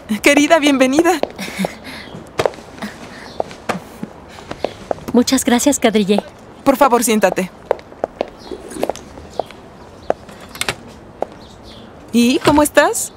Querida, bienvenida. Muchas gracias, Kadriye. Por favor, siéntate. ¿Y cómo estás?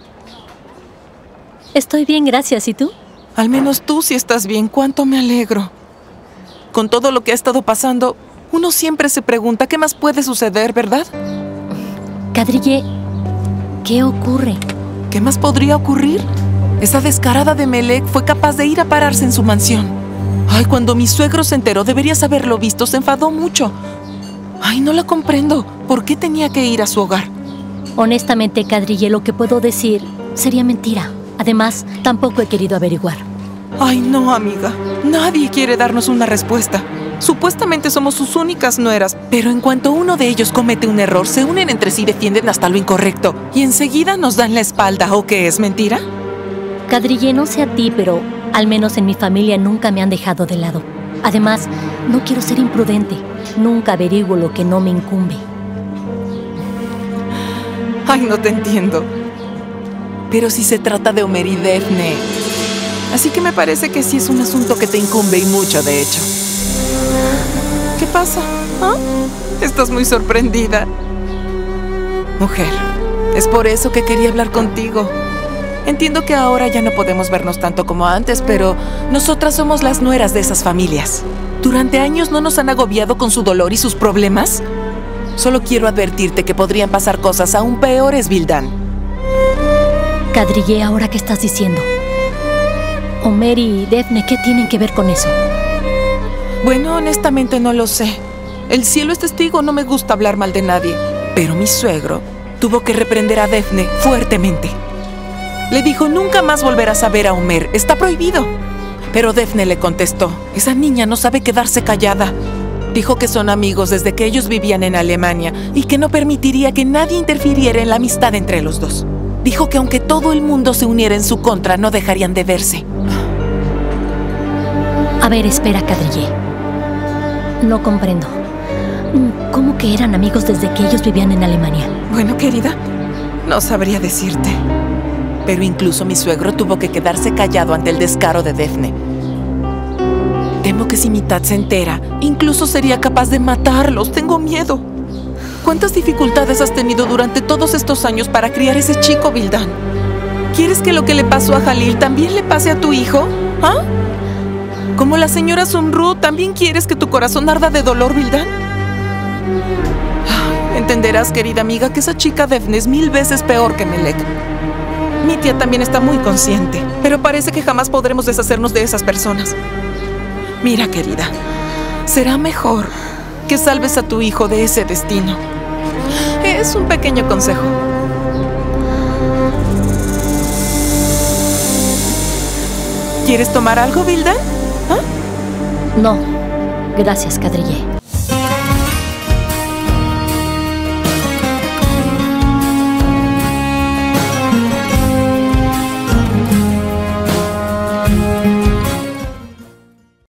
Estoy bien, gracias. ¿Y tú? Al menos tú sí estás bien. Cuánto me alegro. Con todo lo que ha estado pasando, uno siempre se pregunta qué más puede suceder, ¿verdad? Kadriye, ¿qué ocurre? ¿Qué más podría ocurrir? Esa descarada de Melek fue capaz de ir a pararse en su mansión. Ay, cuando mi suegro se enteró, deberías haberlo visto, se enfadó mucho. Ay, no la comprendo. ¿Por qué tenía que ir a su hogar? Honestamente, Kadriye, lo que puedo decir sería mentira. Además, tampoco he querido averiguar. Ay, no, amiga. Nadie quiere darnos una respuesta. Supuestamente somos sus únicas nueras, pero en cuanto uno de ellos comete un error, se unen entre sí y defienden hasta lo incorrecto. Y enseguida nos dan la espalda, ¿o qué es mentira? Kadriye, no sé a ti, pero al menos en mi familia nunca me han dejado de lado. Además, no quiero ser imprudente. Nunca averiguo lo que no me incumbe. Ay, no te entiendo. Pero si se trata de Omer y Defne. Así que me parece que sí es un asunto que te incumbe y mucho, de hecho. ¿Qué pasa? ¿Ah? Estás muy sorprendida. Mujer, es por eso que quería hablar contigo. Entiendo que ahora ya no podemos vernos tanto como antes, pero nosotras somos las nueras de esas familias. ¿Durante años no nos han agobiado con su dolor y sus problemas? Solo quiero advertirte que podrían pasar cosas aún peores, Vildan. Kadriye, ¿ahora qué estás diciendo? Omer y Defne, ¿qué tienen que ver con eso? Bueno, honestamente no lo sé. El cielo es testigo, no me gusta hablar mal de nadie. Pero mi suegro tuvo que reprender a Defne fuertemente. Le dijo, nunca más volverás a ver a Omer, está prohibido. Pero Defne le contestó, esa niña no sabe quedarse callada. Dijo que son amigos desde que ellos vivían en Alemania y que no permitiría que nadie interfiriera en la amistad entre los dos. Dijo que aunque todo el mundo se uniera en su contra, no dejarían de verse. A ver, espera, Kadriye. No comprendo. ¿Cómo que eran amigos desde que ellos vivían en Alemania? Bueno, querida, no sabría decirte. Pero incluso mi suegro tuvo que quedarse callado ante el descaro de Defne. Temo que si mi Tat se entera, incluso sería capaz de matarlos. Tengo miedo. ¿Cuántas dificultades has tenido durante todos estos años para criar ese chico, Vildan? ¿Quieres que lo que le pasó a Jalil también le pase a tu hijo? ¿Ah? Como la señora Sunru, ¿también quieres que tu corazón arda de dolor, Vildan? Entenderás, querida amiga, que esa chica Defne es 1000 veces peor que Melek. Mi tía también está muy consciente, pero parece que jamás podremos deshacernos de esas personas. Mira, querida, será mejor que salves a tu hijo de ese destino. Es un pequeño consejo. ¿Quieres tomar algo, Vildan? ¿Ah? No, gracias, Kadriye.